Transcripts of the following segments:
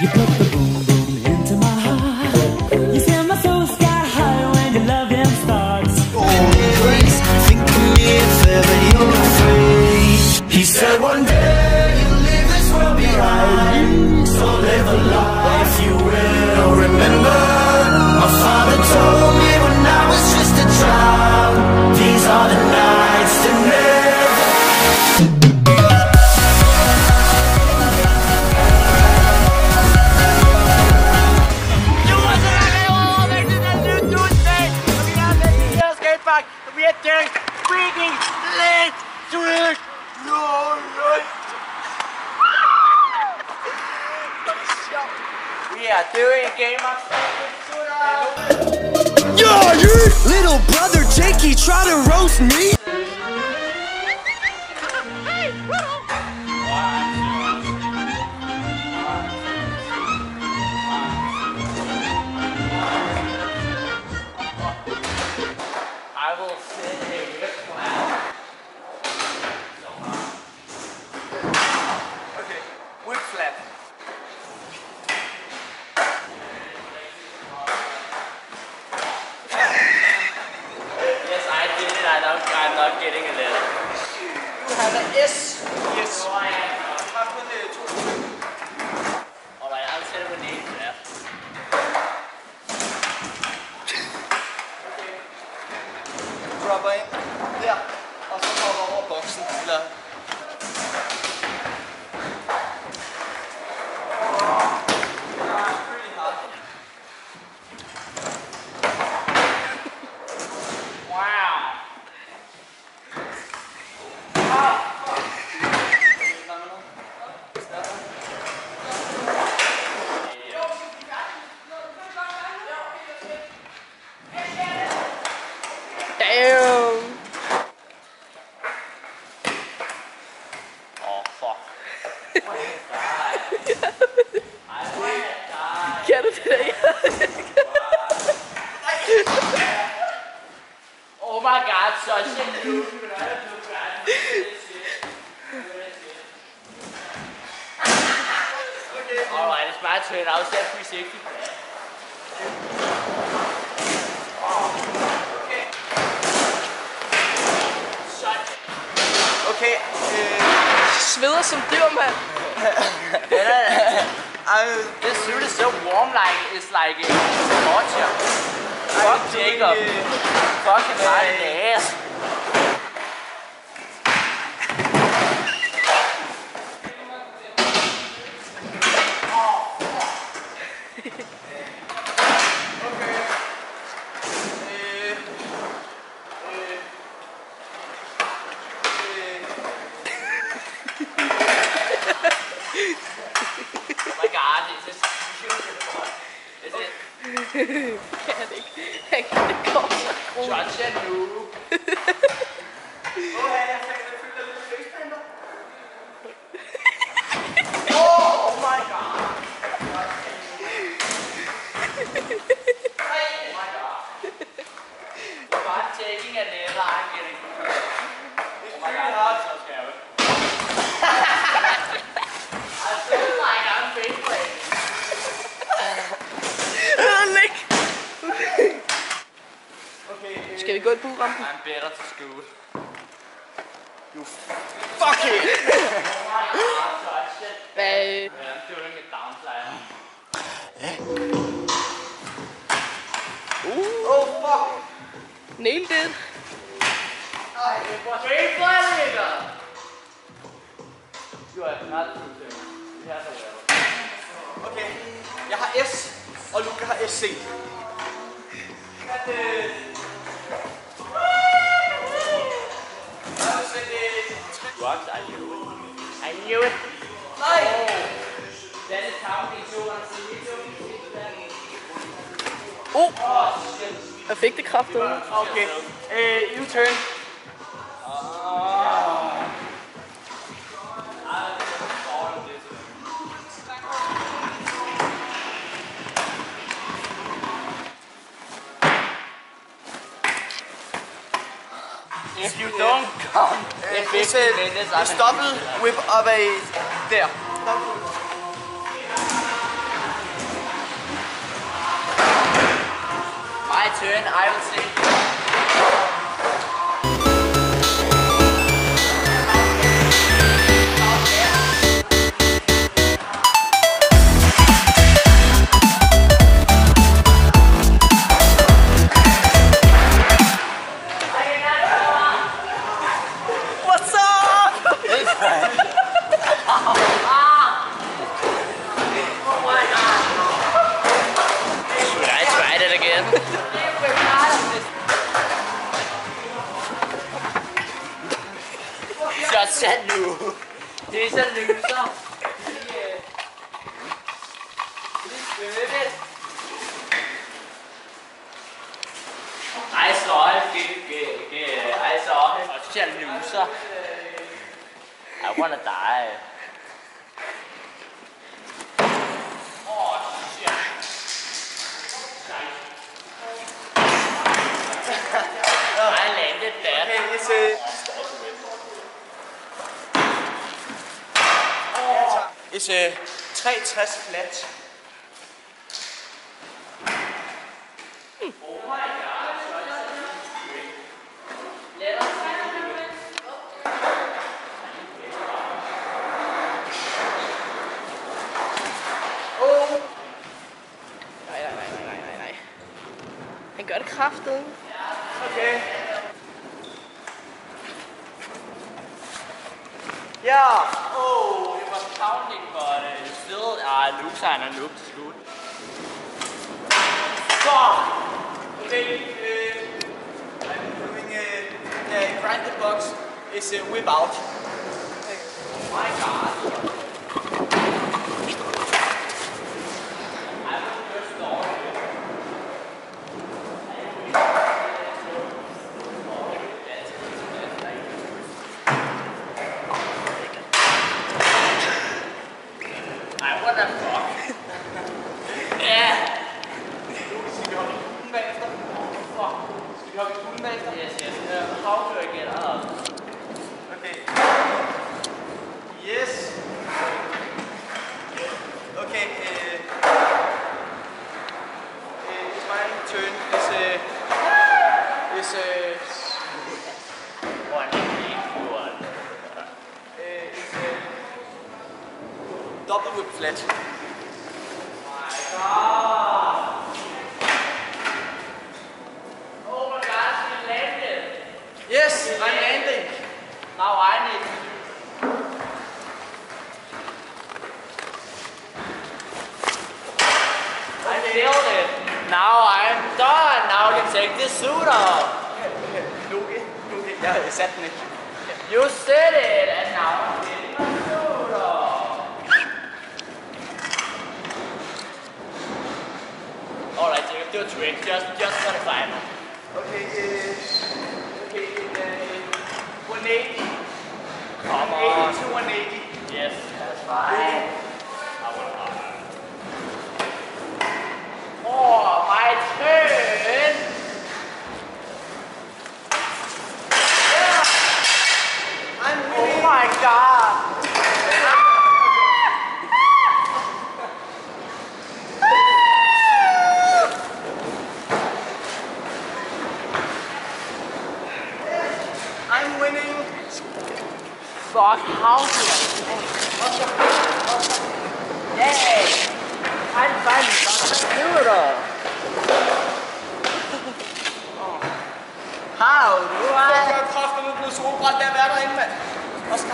You put the boom boom into my heart. You send my soul sky high when your loving starts. Always think of me if ever you're afraid. He said one day you'll leave this world behind, so live a life you will remember. My father told me when I was just a child, these are the nights to never. We are doing freaking late to it. We are doing a game of Yo, you little brother Jakey try to roast me. I will sit here flat. Okay, wood flat. Yes, I did it. I'm not getting a letter. You have an S. Yes. So I have put the two. Alright, I'll set up a name for that. Dropper ind der, og så hopper over boksen, eller... Kan du det der? Oh my god, such a noob. Alright, it's my turn. I'll set 360. Okay. Sveder som dyr, mand. This suit is so warm, like it's like a torture. Fuck Jacob. Fucking hard in the ass. Oh my god, it's just is it? Kan han ikke. Han kan ikke gå så groet. Such a noob. Oh my god. Oh my god. But taking a letter, I'm getting oh my god, I'm so scared. I feel like I'm big playing. Skal vi gå i burampen? I'm better to school. You fucking Hvad? I'm doing a downslide. Oh fuck! Nailed it. You are not true. Okay, jeg har S, og Luca har SC. Drugs, I knew it. I knew it. Nej! That is counting 200. Jeg fik det kraftedeme. Okay, you turn. If you don't come, it's double whip away there. turn. I will say. What's up? Should I try that again? Just said nu. Det er så løser. I saw him. Just loser. I wanna die. Oh shit. I landed there. It's a 360 flat. Nej. Han gør det kraftigt. Okay. Ja. Oh, it was pounding, but still, loseren er noob til slut. Okay. I'm doing the grind the box is a whip out. Oh my god. I will just start it. I wanna fuck. Yeah. Yes. How do I get out? Okay. Yes. Okay. It's my turn. It's double whip flat. Oh my god, we landed. Yes, I'm landing. Now I need to I nailed it. Now I'm done. Now I can take this suit off. Luke, jeg satte den ikke. You said it, and now I'm getting my suit off. Alright, Jacob, do a trick. Just for the final. Okay, 180. Come 180 on. to 180. Yes, that's fine. I will not. Oh, my turn. I'm Oh winning. my god. I'm winning. Fuck, how do Yay! I'm finally got the noodle. How do Jeg I? gør kraften med blevet solbrændt af at være derinde, mand. Oscar.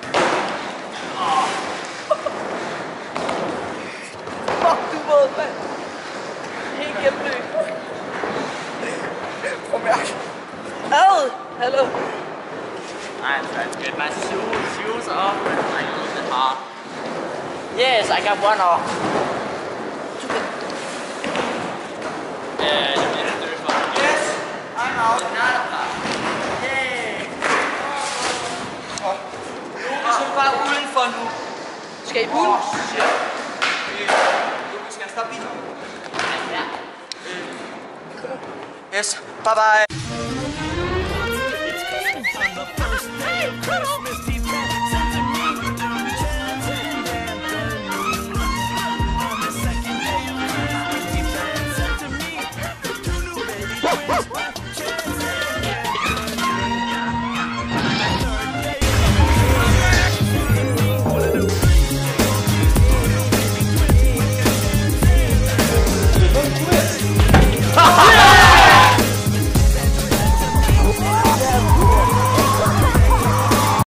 Fuck, du våd, mand. Helt hjemløs. Prøv at mærke. Ad! Hallo. I'm trying to get my shoes off. I use it hard. Yes, I got one off. You need to do it for me. Yes, I'm out. Yay! Lukas, du er bare udenfor nu. Skal I ud? Shit. Lukas, skal jeg stoppe bilen? Ja. Yes, bye bye.